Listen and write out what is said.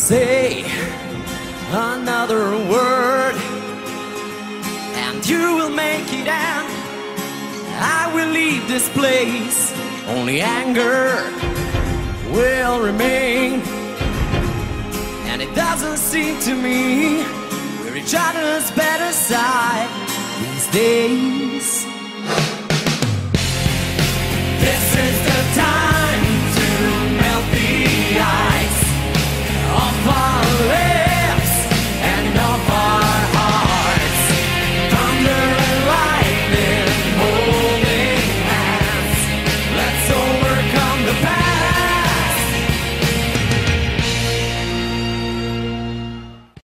say another word, and you will make it end. I will leave this place, only anger will remain. And it doesn't seem to me we're each other's better side these days. This is the time.